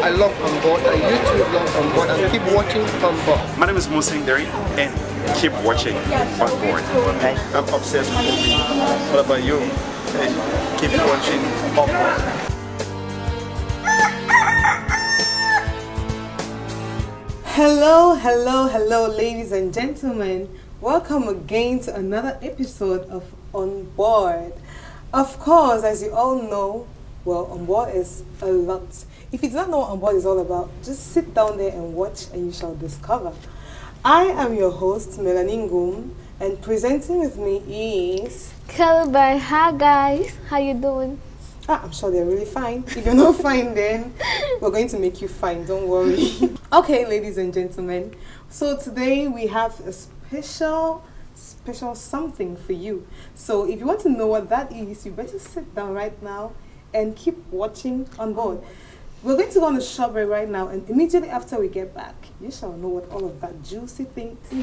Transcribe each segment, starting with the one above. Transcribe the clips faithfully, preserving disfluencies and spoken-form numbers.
I love On Board, and you too love On Board, and keep watching On Board. My name is Musing Derry, and keep watching On Board. I'm obsessed with movie. What about you? Keep watching On Board. Hello, hello, hello, ladies and gentlemen. Welcome again to another episode of On Board. Of course, as you all know, well, On Board is a lot. If you do not know what On Board is all about, just sit down there and watch and you shall discover. I am your host, Melanie Ngum, and presenting with me is... Kelby. Hi guys, how you doing? Ah, I'm sure they're really fine. If you're not fine, then we're going to make you fine, don't worry. Okay, ladies and gentlemen, so today we have a special, special something for you. So if you want to know what that is, you better sit down right now and keep watching On Board. We're going to go on a short break right now, and immediately after we get back, you shall know what all of that juicy thing is.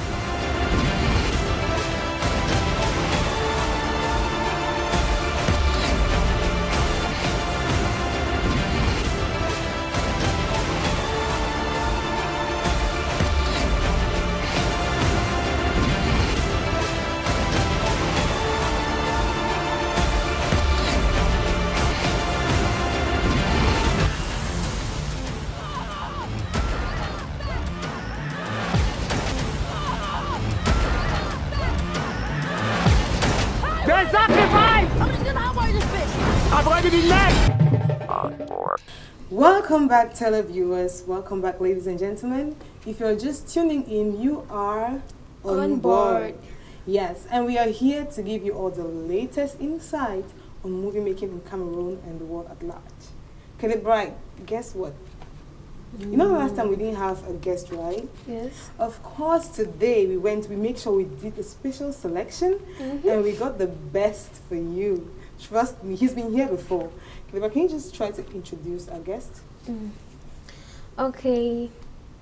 Welcome back, televiewers. Welcome back, ladies and gentlemen. If you're just tuning in, you are on, on board. board. Yes, and we are here to give you all the latest insight on movie making in Cameroon and the world at large. Kelly Bright, guess what? Mm. You know the last time we didn't have a guest, right? Yes. Of course, today we went, we make sure we did a special selection, mm-hmm. and we got the best for you. Trust me, he's been here before. Can you just try to introduce our guest? Mm. Okay.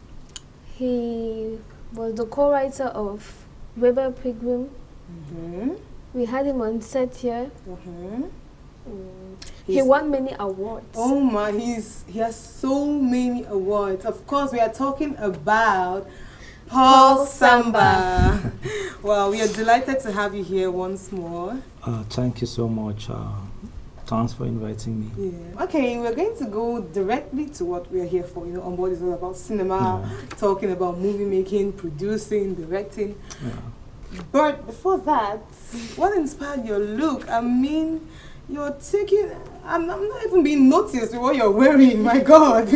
He was the co-writer of Rebel Pilgrim. Mm-hmm. We had him on set here. Mm-hmm. Mm. He won many awards. Oh my, he's, he has so many awards. Of course, we are talking about Paul Samba. Well, we are delighted to have you here once more. Uh, thank you so much. Uh, thanks for inviting me. Yeah. Okay, we're going to go directly to what we are here for. You know, On Board is all about cinema, yeah. talking about movie making, producing, directing. Yeah. But before that, what inspired your look? I mean, you're taking... I'm, I'm not even being noticed with what you're wearing, my God.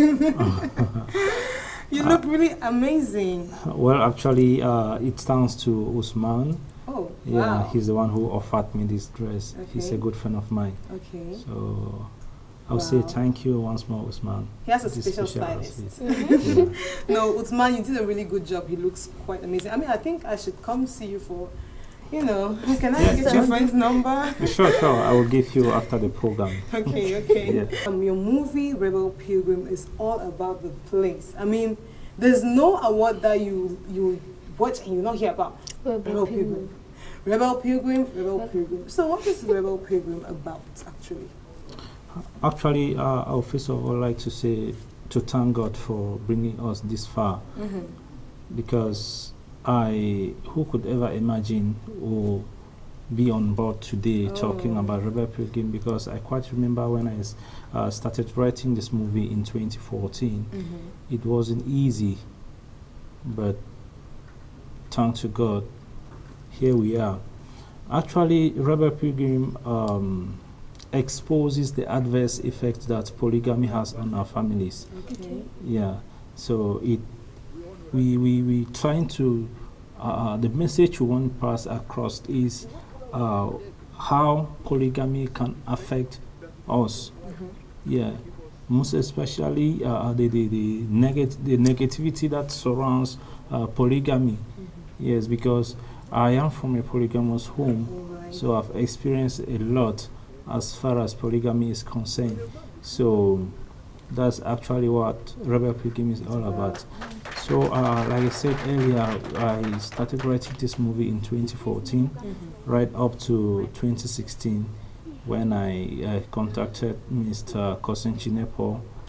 You look uh, really amazing. Well, actually, uh, it stands to Usman. Oh, yeah, wow. He's the one who offered me this dress. Okay. He's a good friend of mine. Okay. So, I'll wow. say thank you once more, Usman. He has a special, special stylist. Mm-hmm. No, Usman, you did a really good job. He looks quite amazing. I mean, I think I should come see you for, you know, can I yeah, get your friend's number? Sure, sure. I will give you after the program. Okay, okay. Yeah. Um, your movie, Rebel Pilgrim, is all about the place. I mean, there's no award that you you watch and you not hear about. Rebel, Rebel Pilgrim. Pilgrim. Rebel Pilgrim, Rebel Pilgrim. So what is Rebel Pilgrim about, actually? Actually, uh, I would first of all like to say, to thank God for bringing us this far. Mm-hmm. Because I, who could ever imagine or be on board today oh. talking about Rebel Pilgrim, because I quite remember when I uh, started writing this movie in twenty fourteen, mm-hmm. it wasn't easy, but thanks to God, here we are. Actually, Rebel Pilgrim um, exposes the adverse effects that polygamy has on our families. Okay. Yeah, so it we we we trying to uh, the message we want to pass across is uh, how polygamy can affect us. Mm-hmm. Yeah, most especially uh, the the the, negat the negativity that surrounds uh, polygamy. Mm-hmm. Yes, because I am from a polygamous home, right. so I've experienced a lot as far as polygamy is concerned. So that's actually what Rebel Pilgrim is all about. So, uh, like I said earlier, I started writing this movie in twenty fourteen, mm-hmm. right up to twenty sixteen, when I uh, contacted Mister Kosen Chinepo,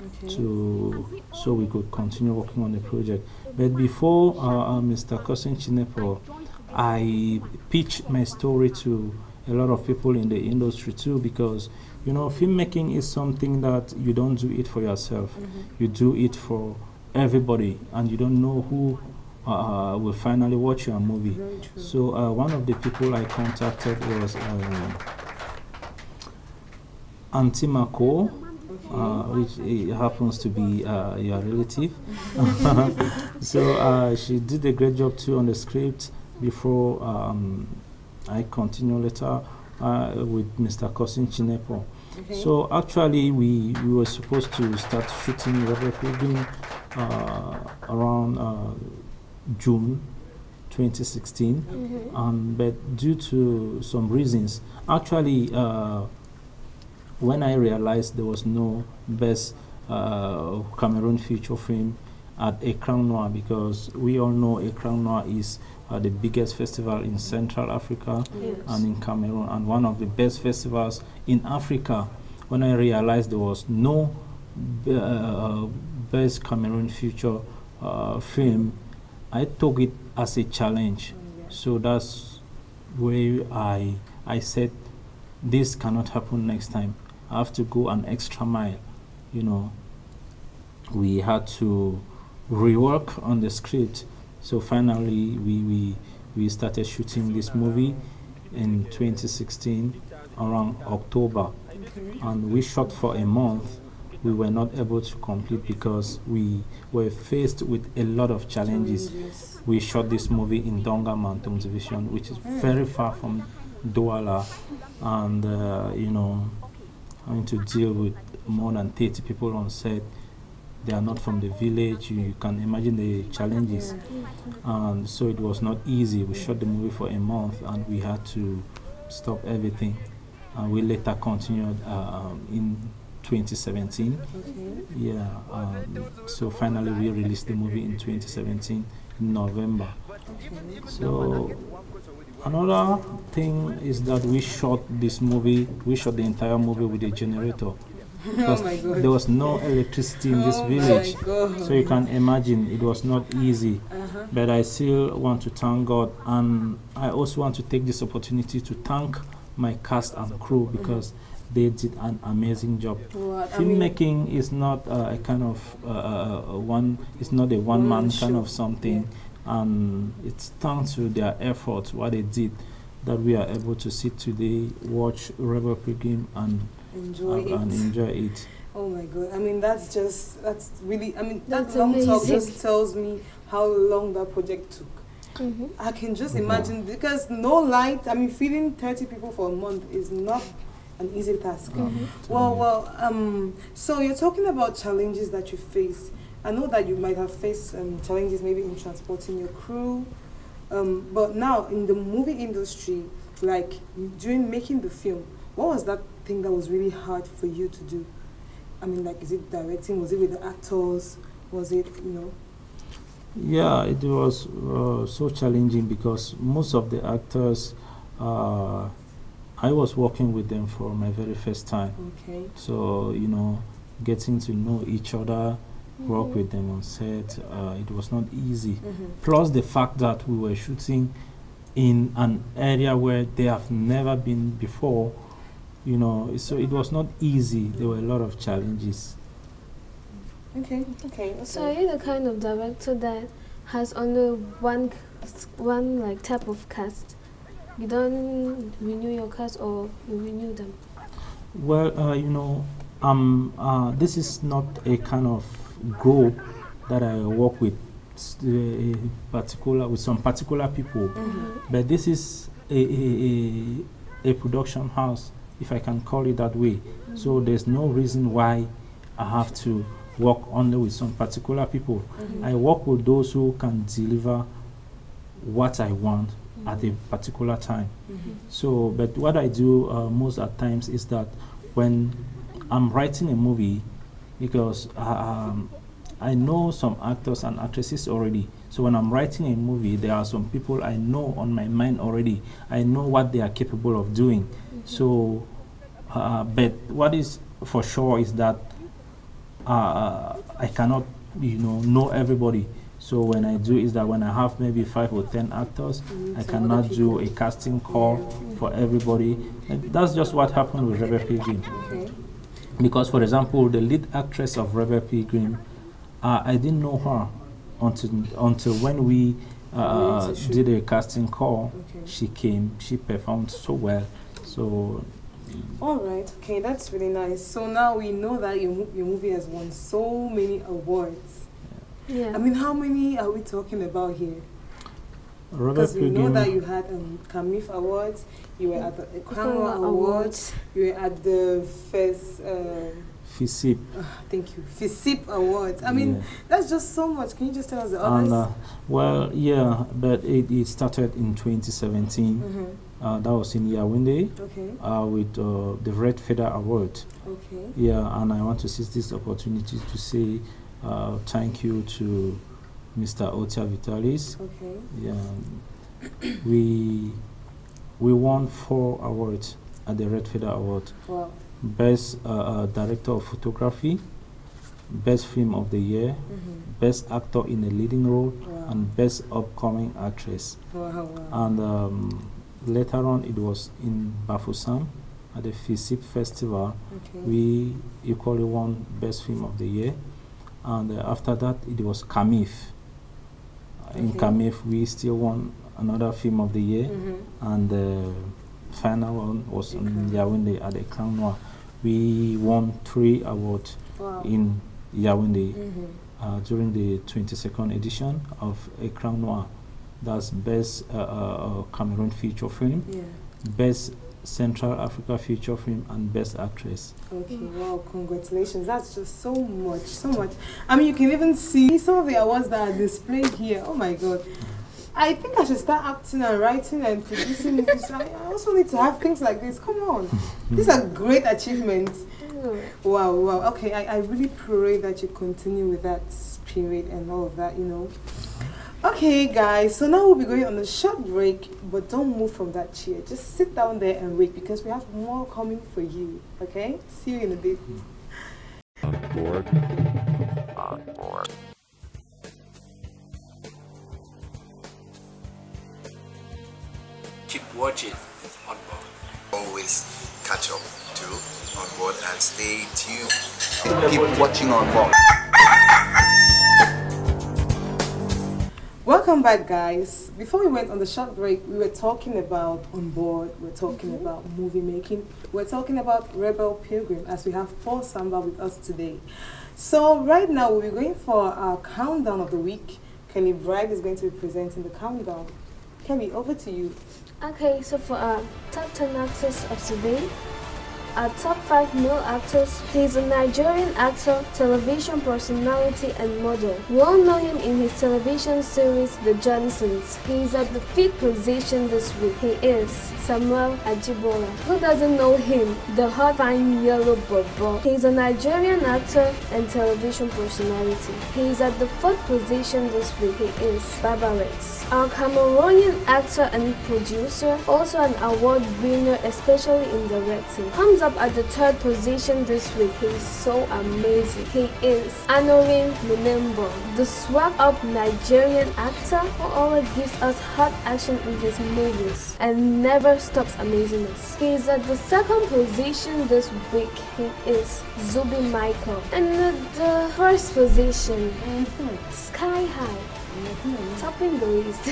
Okay. to so we could continue working on the project. But before uh, uh, Mister Cousin Chinepo, I pitched my story to a lot of people in the industry too, because you know filmmaking is something that you don't do it for yourself. Mm-hmm. You do it for everybody, and you don't know who uh, will finally watch your movie. So uh, one of the people I contacted was uh, Auntie Mako, uh, which uh, happens to be uh, your relative. So uh, she did a great job too on the script. Before um, I continue later uh, with Mister Cousin Chinepo. Okay. So actually we, we were supposed to start shooting Rebel Pilgrim uh, around uh, June twenty sixteen, mm-hmm. um, but due to some reasons, actually uh, when I realized there was no best uh, Cameroon feature film at Écran Noir, because we all know Écran Noir is uh, the biggest festival in Central Africa, yes. and in Cameroon, and one of the best festivals in Africa. When I realized there was no uh, best Cameroon feature uh, film, I took it as a challenge. Oh, yeah. So that's where I I said, this cannot happen next time. I have to go an extra mile. You know, we had to rework on the script. So finally, we, we, we started shooting this movie in twenty sixteen, around October. Okay. And we shot for a month. We were not able to complete because we were faced with a lot of challenges. challenges. We shot this movie in Donga Mountain Division, which is mm. very far from Douala. And, uh, you know, having to deal with more than thirty people on set. They are not from the village. You, you can imagine the challenges. And so it was not easy. We shot the movie for a month and we had to stop everything. And we later continued uh, um, in twenty seventeen. Okay. Yeah. Um, so finally we released the movie in twenty seventeen, in November. Okay. So another thing is that we shot this movie, we shot the entire movie with a generator. Oh my God. There was no electricity in this oh village, so you can imagine it was not easy. Uh-huh. But I still want to thank God, and I also want to take this opportunity to thank my cast and crew, because mm-hmm. they did an amazing job. What? Filmmaking I mean, is not uh, a kind of uh, uh, one. It's not a one-man mm, kind sure. of something, yeah. and it's thanks to their efforts, what they did, that we are able to sit today, watch Rebel Pilgrim, and enjoy uh, it. and enjoy it. Oh my God! I mean, that's just that's really. I mean, that's that long amazing. talk just tells me how long that project took. Mm-hmm. I can just mm-hmm. imagine, because no light. I mean, feeding thirty people for a month is not an easy task. Mm-hmm. Well, well. Um. So you're talking about challenges that you face. I know that you might have faced um, challenges maybe in transporting your crew. Um. But now in the movie industry, like during making the film, what was that thing that was really hard for you to do? I mean, like, is it directing? Was it with the actors? Was it, you know? Yeah, it was uh, so challenging because most of the actors, uh, I was working with them for my very first time. Okay. So, you know, getting to know each other, mm-hmm. work with them on set, uh, it was not easy. Mm-hmm. Plus the fact that we were shooting in an area where they have never been before, you know, so it was not easy. There were a lot of challenges. Okay, okay. So are you the kind of director that has only one, one like type of cast? You don't renew your cast, or you renew them? Well, uh, you know, um, uh, this is not a kind of group that I work with, uh, particular with some particular people, mm-hmm. but this is a, a, a, a production house, if I can call it that way. Mm-hmm. So there's no reason why I have to work only with some particular people. Mm-hmm. I work with those who can deliver what I want mm-hmm. at a particular time. Mm-hmm. So, but what I do uh, most at times is that when I'm writing a movie, because uh, um, I know some actors and actresses already. So when I'm writing a movie, there are some people I know on my mind already. I know what they are capable of doing. Mm-hmm. So, uh, but what is for sure is that uh, I cannot, you know, know everybody. So when I do is that when I have maybe five or ten actors, mm, I cannot do a casting call yeah. for everybody. And that's just what happened with Rebel Pilgrim. Okay. Because, for example, the lead actress of Rebel Pilgrim, uh, I didn't know her until until when we uh, did a casting call. Okay. She came, she performed so well. So. All right. Okay, that's really nice. So now we know that your your movie has won so many awards. Yeah. I mean, how many are we talking about here? Because we know that you had um, Camif Awards, you were at the Equanwa Awards, you were at the first... Um, FISIP. Uh, thank you. FISIP Awards. I mean, yeah. that's just so much. Can you just tell us the others? And, uh, well, yeah, but it, it started in twenty seventeen. Mm-hmm. uh, that was in Yaoundé, okay. uh, with uh, the Red Feather Award. Okay. Yeah, and I want to seize this opportunity to say Uh, thank you to Mister Otia Vitalis. Okay. Yeah, we we won four awards at the Red Feather Award. Wow. Best uh, uh, Director of Photography, Best Film of the Year, mm-hmm. Best Actor in a Leading Role, wow. and Best Upcoming Actress. Wow, wow. And um, later on, it was in Bafoussam at the FISIP Festival. Okay. We equally won Best Film of the Year. And uh, after that, it was Camif. Okay. In Camif, we still won another Film of the Year, mm-hmm. and the final one was okay. in Yaoundé at the Crown Noir. We won three awards wow. in Yaoundé mm-hmm. uh, during the twenty-second edition of a Crown Noir. That's Best uh, uh, Cameroon Feature Film, yeah. Best Central Africa Feature Film, and Best Actress. Okay, wow, congratulations. That's just so much, so much. I mean, you can even see some of the awards that are displayed here. Oh my God. I think I should start acting and writing and producing movies. I also need to have things like this. Come on. These are great achievements. Wow, wow. Okay, I, I really pray that you continue with that spirit and all of that, you know. Okay, guys, so now we'll be going on a short break, but don't move from that chair. Just sit down there and wait because we have more coming for you. Okay? See you in a bit. On board. On board. Keep watching On Board. Always catch up to On Board and stay tuned. Keep watching On Board. Welcome back, guys. Before we went on the short break, we were talking about On Board, we were talking mm-hmm. about movie making, we were talking about Rebel Pilgrim, as we have Paul Samba with us today. So right now we'll be going for our countdown of the week. Kelly Bragg is going to be presenting the countdown. Kelly, over to you. Okay, so for our top ten actors of today, our top five male actors. He's a Nigerian actor, television personality, and model. We all know him in his television series The Johnsons. He is at the fifth position this week. He is Samuel Ajibola. Who doesn't know him? The hot fine yellow bobo. He is a Nigerian actor and television personality. He is at the fourth position this week. He is Baba Rex. Our Cameroonian actor and producer, also an award winner, especially in directing. Comes up at the third position this week. He is so amazing. He is Anorin Munembo, the swag up Nigerian actor who always gives us hot action in his movies and never stops amazing us. He is at the second position this week. He is Zubi Michael. And at the first position, mm-hmm. Sky High, mm-hmm. topping the list.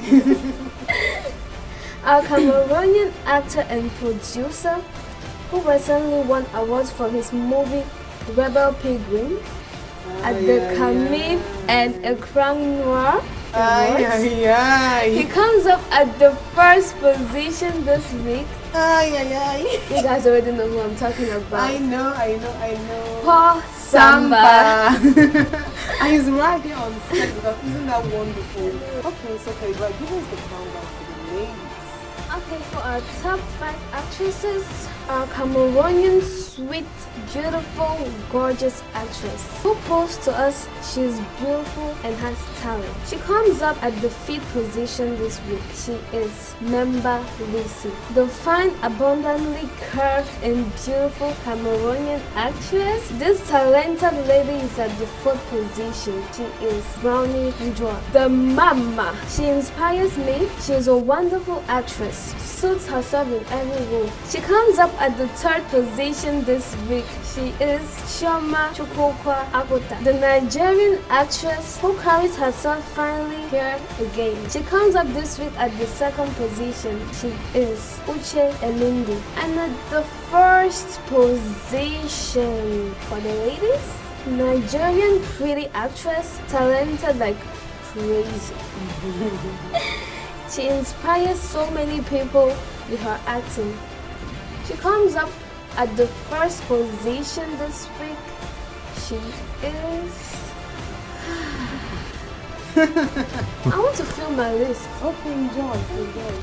Our Cameroonian actor and producer, who recently won awards for his movie Rebel Pilgrim ah, at the yeah, Camif yeah. and Écran Noir ah, yeah, yeah. He comes up at the first position this week. Ah, yeah, yeah. You guys already know who I'm talking about. I know, I know, I know. Paul Samba. And he's right here on set with us. Isn't that wonderful? Okay, so okay, but give us the countdown for the ladies. Okay, for our top five actresses, a Cameroonian sweet, beautiful, gorgeous actress who proves to us she's beautiful and has talent. She comes up at the fifth position this week. She is Member Lucy, the fine, abundantly curved and beautiful Cameroonian actress. This talented lady is at the fourth position. She is Brownie Njua, the mama. She inspires me. She is a wonderful actress, suits herself in every role. She comes up at the third position this week. She is Chioma Chukwukwa Akota, the Nigerian actress who carries herself finally here again. She comes up this week at the second position. She is Uche Elindi. And at the first position for the ladies, Nigerian pretty actress, talented like crazy. She inspires so many people with her acting. She comes up at the first position this week. She is... I want to fill my list. Okay, enjoy, enjoy.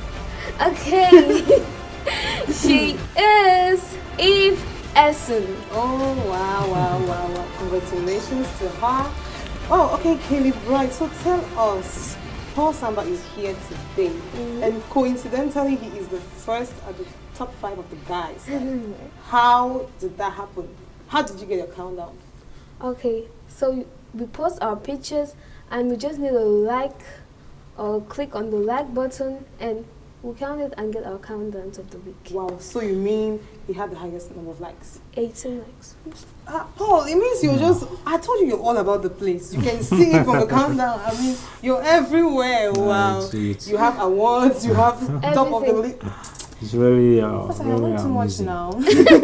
Okay. She is F N S. Oh, wow, wow, wow, wow. Congratulations to her. Oh, okay, Caleb, right. So tell us, Paul Samba is here today. Mm-hmm. And coincidentally, he is the first at the top five of the guys. Mm-hmm. How did that happen? How did you get your countdown? Okay, so we post our pictures and we just need a like or click on the like button and we count it and get our countdowns of the week. Wow, so you mean he had the highest number of likes? eighteen likes. Uh, Paul, it means you're just, I told you you're all about the place. You can see it from the countdown. I mean, you're everywhere. Wow. It's, it's you have awards, you have top of the list. It's very, uh, But I very want too much amazing. now.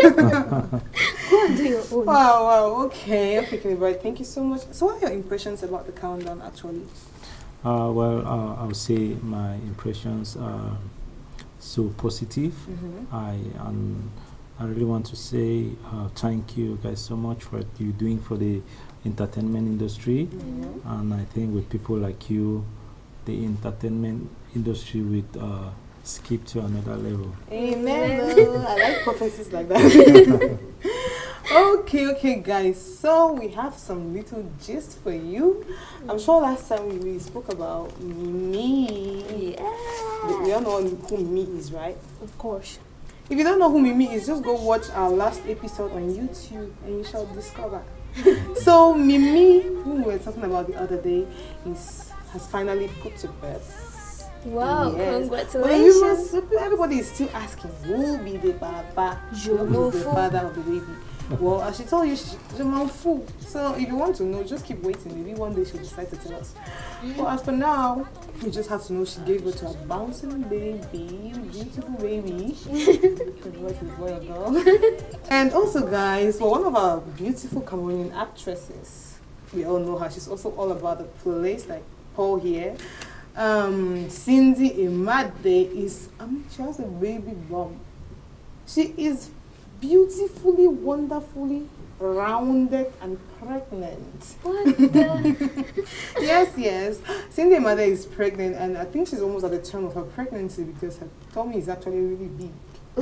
Go and do your own. Wow, wow, okay. Okay, Caleb, right. Thank you so much. So what are your impressions about the countdown actually? Uh, well, uh, I would say my impressions are so positive. Mm-hmm. I and I really want to say uh, thank you guys so much for what you're doing for the entertainment industry. Mm-hmm. And I think with people like you, the entertainment industry will uh, skip to another level. Amen. I like prophecies like that. Okay, okay, guys. So we have some little gist for you. I'm sure last time we, we spoke about Mimi. Yeah. We all know who Mimi is, right? Of course. If you don't know who Mimi is, just go watch our last episode on YouTube and you shall discover. So Mimi, who we were talking about the other day, is has finally put to bed. Wow, Yes. congratulations. But you must, everybody is still asking, who will be the baba? Je Who m'en is the fous. father of the baby? Well, as she told you, she, je m'en fous. So if you want to know, just keep waiting. Maybe one day she'll decide to tell us. But as for now, you just have to know she gave birth to a bouncing baby, beautiful baby. What is boy or girl? And also, guys, for one of our beautiful Cameroonian actresses, we all know her. She's also all about the place, like Paul here. Um, Cindy Imade is, I mean, she has a baby bump. She is beautifully, wonderfully rounded and pregnant. What the? Yes, yes. Cindy Imade is pregnant, and I think she's almost at the term of her pregnancy because her tummy is actually really big.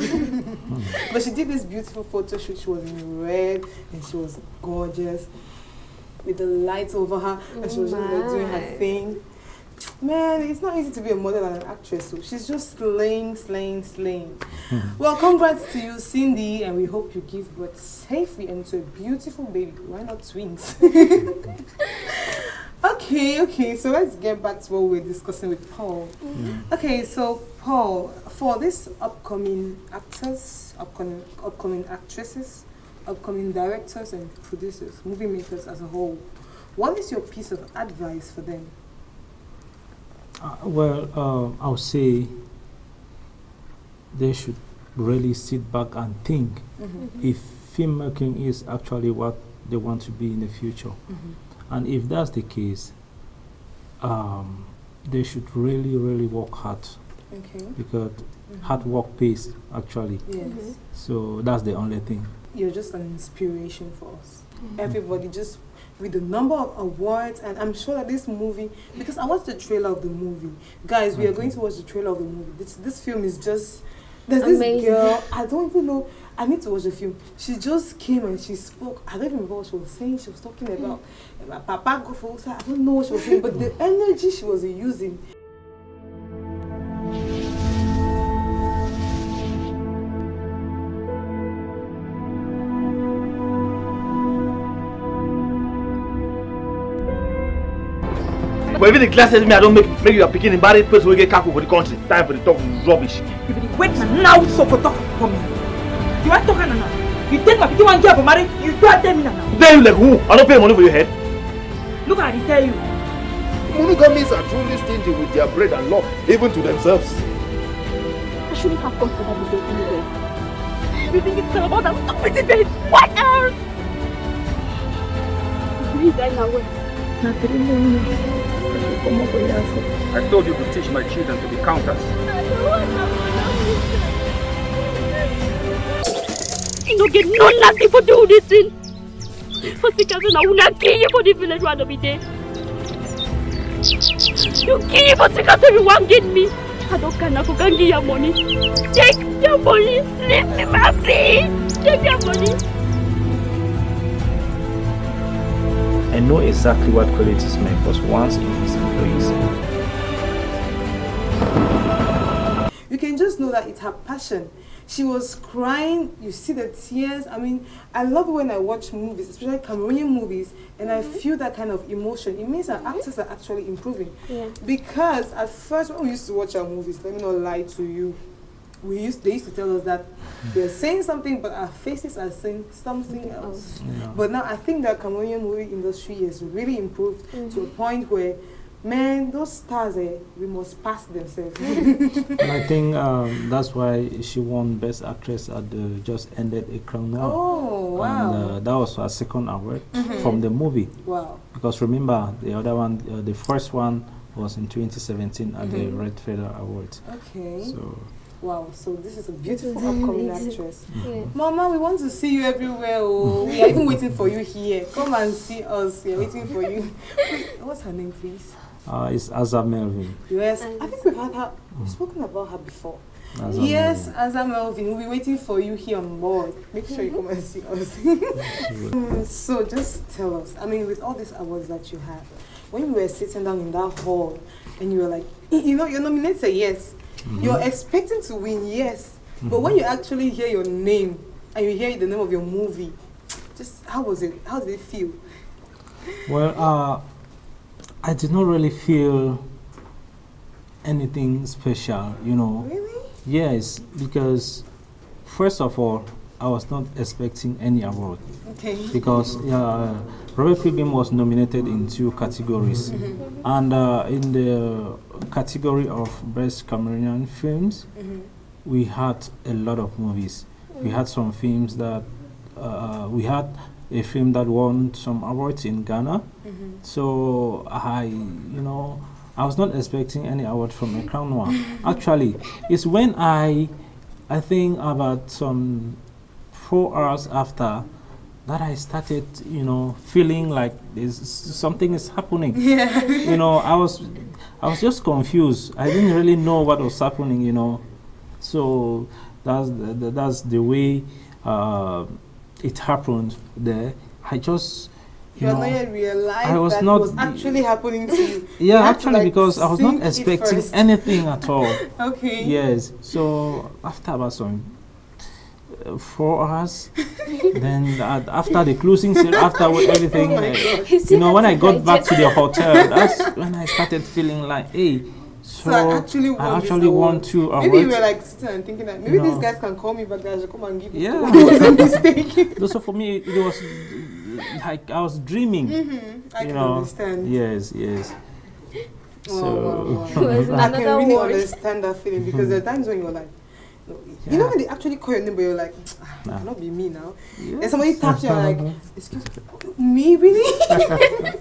But she did this beautiful photo shoot. She was in red and she was gorgeous with the lights over her, and she was just like doing her thing. Man, it's not easy to be a model and an actress, so she's just slaying, slaying, slaying. Well, congrats to you, Cindy, and we hope you give birth safely and to a beautiful baby. Why not twins? Okay, okay, so let's get back to what we were discussing with Paul. Mm-hmm. Okay, so Paul, for this upcoming actors, upcoming, upcoming actresses, upcoming directors and producers, movie makers as a whole, what is your piece of advice for them? Uh, well, uh, I would say they should really sit back and think mm-hmm. if filmmaking is actually what they want to be in the future. Mm-hmm. And if that's the case, um, they should really, really work hard. Okay. Because mm-hmm. hard work pays, actually. Yes. Mm-hmm. So that's the only thing. You're just an inspiration for us. Mm-hmm. Everybody just with the number of awards, and I'm sure that this movie, because I watched the trailer of the movie. Guys, we okay. are going to watch the trailer of the movie. This, this film is just There's this Amazing. girl, I don't even know, I need to watch the film. She just came and she spoke. I don't even remember what she was saying. She was talking about mm. Papa go for I don't know what she was saying, but the energy she was using. But even the class says me, I don't make make you a picking in bad person will get careful for the country. Time for the talk rubbish. You be the wait man now so for talk for me. You want talking now? You take my picking one job for marriage, you don't tell me now. Tell you like who? I don't pay money for your head. Look at it, tell you. Monogamies are truly stingy with their bread and love, even to themselves. I shouldn't have come to that debate anyway. You think it's all about that stupid debate? What else? Who is that now? I told you to teach my children to be counters. You don't get no nothing for doing this thing. For the cousin, I will not kill you for the village one of the day. You kill you for the cousin, you won't get me. I don't care, I can't give your money. Take your money. Leave me, my please. Take your money. I know exactly what qualities make us once in his employees. You can just know that it's her passion. She was crying, you see the tears. I mean, I love when I watch movies, especially Cameroonian movies, and mm-hmm. I feel that kind of emotion. It means that mm-hmm. actors are actually improving. Yeah. Because at first, when we used to watch our movies, let me not lie to you, we used they used to tell us that we're saying something, but our faces are saying something else. Yeah. But now I think that Cameroonian movie industry has really improved mm-hmm. to a point where, man, those stars, eh, we must pass themselves. And I think um, that's why she won Best Actress at the just ended A Crown Noir. Oh, wow. And uh, that was her second award mm-hmm. from the movie. Wow. Because remember, the other one, uh, the first one was in twenty seventeen at mm-hmm. the Red Feather Awards. Okay. So. Wow, so this is a beautiful upcoming actress. Yeah. Mama, we want to see you everywhere. Oh. We are even waiting for you here. Come and see us. We are waiting for you. Wait, what's her name, please? Uh, it's Aza Melvin. Yes, I think we've had her, we've spoken about her before. Aza yes, Aza Melvin, we'll be waiting for you here on board. Make sure you come and see us. um, so just tell us, I mean, with all these awards that you have, when you were sitting down in that hall and you were like, you know, you're nominated, yes. Mm-hmm. You're expecting to win, yes. Mm-hmm. But when you actually hear your name and you hear the name of your movie, just how was it? How did it feel? Well, uh, I did not really feel anything special, you know. Really? Yes, because first of all, I was not expecting any award. Okay. Because uh, Robert Pilgrim was nominated in two categories. Mm-hmm. And uh, in the category of Best Cameroonian Films, mm-hmm. we had a lot of movies. Mm-hmm. We had some films that, uh, we had a film that won some awards in Ghana. Mm-hmm. So I, you know, I was not expecting any award from A Crown Noir. Actually, it's when I, I think about some four hours after that I started, you know, feeling like there's something is happening. Yeah. You know, I was, I was just confused. I didn't really know what was happening, you know. So that's the, that's the way uh, it happened there. I just, you You're know, not yet realized I was that not it was actually happening to you. Yeah, you actually, to, like, because I was not expecting anything at all. Okay. Yes. So after about some uh, four hours, then uh, after the closing scene, after everything, oh uh, you know, when I got back to the hotel, that's when I started feeling like, hey. So, so I actually won, I actually won two awards. Maybe you were like sitting and thinking that maybe you know, these guys can call me back, I should come and give you. Yeah. It was a mistake. So for me, it was like I was dreaming. Mm-hmm. I you can know? understand. Yes, yes. Oh, so wow, wow. I can really word. understand that feeling because mm-hmm. there are times when you're like, no, yeah. you know when they actually call your name, but you're like, ah, nah. cannot be me now. Yes. And somebody taps you, you're like, excuse me, me really?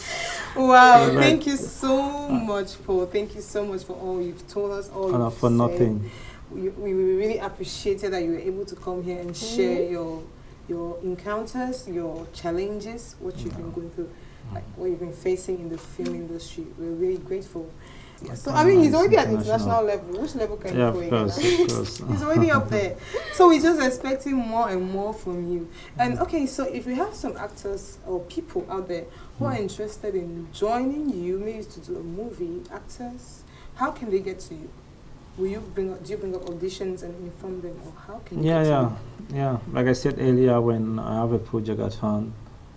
Wow, yeah, thank you so much, Paul. Thank you so much for all you've told us. All uh, you've for said. nothing. We, we really appreciated that you were able to come here and mm-hmm. share your your encounters, your challenges, what you've yeah. been going through, like what you've been facing in the film industry. We're really grateful. Yeah, so I mean, he's already at international level. Which level can yeah, you go of in? course, of course. He's already up there. So we're just expecting more and more from you. And okay, so if we have some actors or people out there who are interested in joining you, maybe to do a movie, actors, how can they get to you? Will you bring up, do you bring up auditions and inform them, or how can you Yeah, get yeah, to you? yeah. Like I said earlier, when I have a project at hand,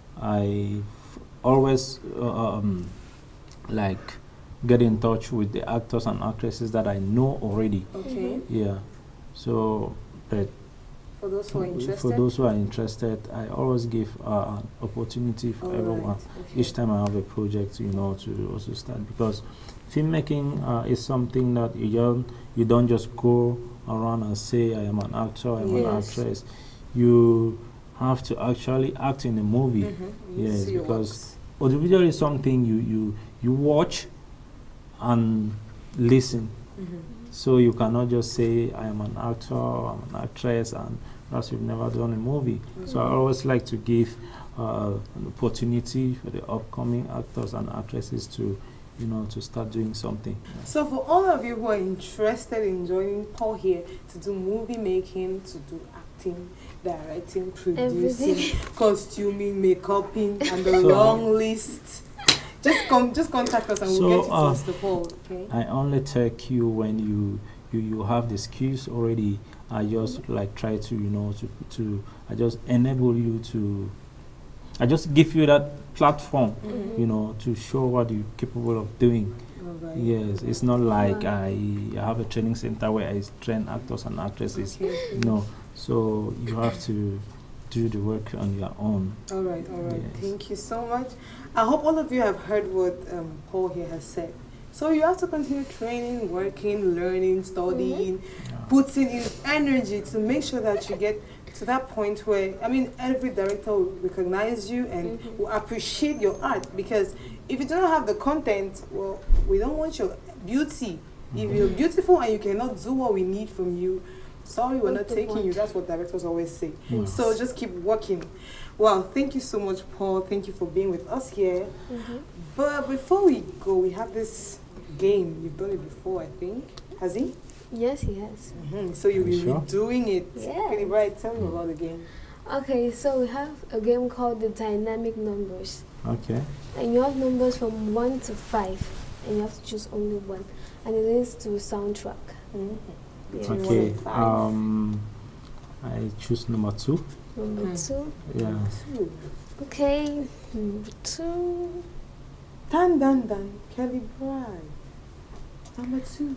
I always uh, um, like get in touch with the actors and actresses that I know already. Okay. Yeah. So, but for those who are interested, for those who are interested, I always give uh, an opportunity for All everyone right. Okay. each time I have a project, you know, to also start, because filmmaking uh, is something that you don't you don't just go around and say I am an actor, I am Yes. an actress. You have to actually act in a movie. Mm-hmm. Yes, See your because audiovisual is something you you you watch and listen. Mm-hmm. So you cannot just say I am an actor, I'm an actress, and plus you've never done a movie. Mm-hmm. So I always like to give uh, an opportunity for the upcoming actors and actresses to, you know, to start doing something. So for all of you who are interested in joining Paul here to do movie making, to do acting, directing, producing, Everything. costuming, makeuping, and the So- long list, just come, just contact us and So, we'll get you uh, to the Paul. Okay. I only take you when you you, you have the skills already. I just like try to, you know, to to I just enable you to I just give you that platform, Mm-hmm. you know, to show what you're capable of doing. All right. Yes, it's not like Wow. I have a training center where I train actors and actresses. Okay. No, so you have to do the work on your own. All right, all right. Yes. Thank you so much. I hope all of you have heard what um, Paul here has said. So you have to continue training, working, learning, studying, putting in energy to make sure that you get to that point where, I mean, every director will recognize you and Mhm. will appreciate your art, because if you don't have the content, well, we don't want your beauty. If you're beautiful and you cannot do what we need from you, sorry, we're not What the taking you. point? That's what directors always say. Yes. So just keep working. Well, thank you so much, Paul. Thank you for being with us here. Mhm. But before we go, we have this game. You've done it before, I think. Has he? Yes, yes. Mm-hmm. So you'll Are be you sure? redoing it. Yeah. Pretty bright. Tell me about the game. Okay, so we have a game called the dynamic numbers. Okay. And you have numbers from one to five. And you have to choose only one. And it is to soundtrack. Mm-hmm. Yeah. Between one Okay. and five. Um, I choose number two. Number Mm. two. Yeah. Two. Okay. Number two. Dan Dan Dan. Kelly Bride. Number two.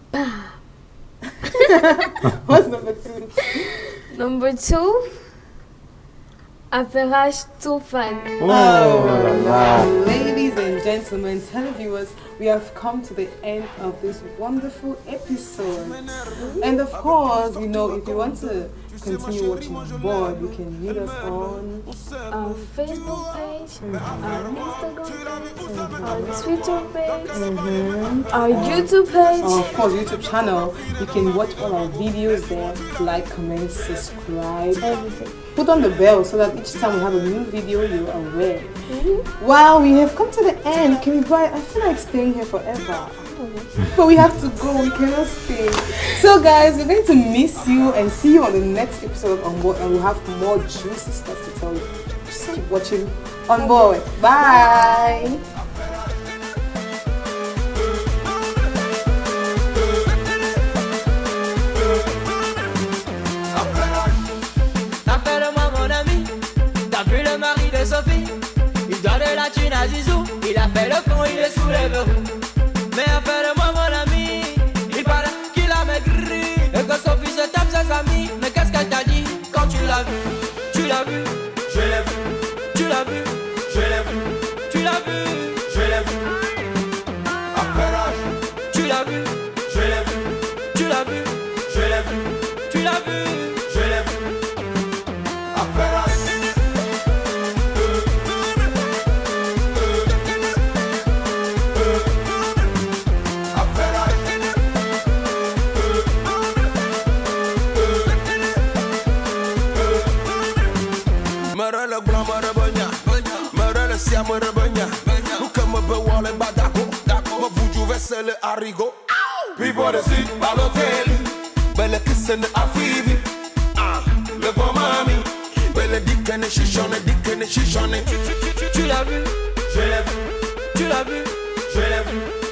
What's number two? Number two. Affairage Toufan. Oh, la, la. Ladies and gentlemen, televiewers, we have come to the end of this wonderful episode. And of course, you know, if you want to continue watching BOARD, you can meet us on Our Facebook page, our Instagram page, our Twitter page, our YouTube page. our, of course, YouTube channel. You can watch all our videos there. Like, comment, subscribe. Everything. Put on the bell so that each time we have a new video, you're aware. Mm-hmm. Wow, we have come to the end. Can we buy? I feel like staying here forever. But we have to go, we cannot stay. So guys, we're going to miss you and see you on the next episode on BOARD, and we'll have more juicy stuff to tell you. Just keep watching on BOARD. Bye! T'as fait de moi mon ami, t'as vu le mari de Sophie. Il doit de la thune à Zizou, il a fait le con, il est sous les verrous. Mais a fait de moi mon ami, il paraît qu'il a maigri. Et que Sophie se tape ses amis. Mais qu'est-ce qu'elle t'a dit quand tu l'as vu? Tu l'as vu, je l'ai vu. Tu l'as vu, je l'ai vu. Tu l'as vu, je l'ai vu. Affairage, tu l'as vu, je l'ai vu. Tu l'as vu, je l'ai vu. Tu l'as vu, je l'ai vu. Affairage. Marala blanc marabanya, marala sia marabanya. Nunca me bewale badako, dako, me buju c'est le haricot. Puis pour dessus, par l'hôtel. Belle kissene à Fivi. Ah, le bon mami. Belle dikene chichonne, dikene chichonne. Tu l'as vu, je l'ai vu. Tu l'as vu, je l'ai vu.